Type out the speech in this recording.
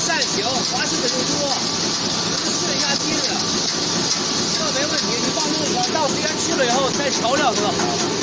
站行，滑式的就多，试一下机子，这没问题。你放路上，到时间去了以后再调料更好。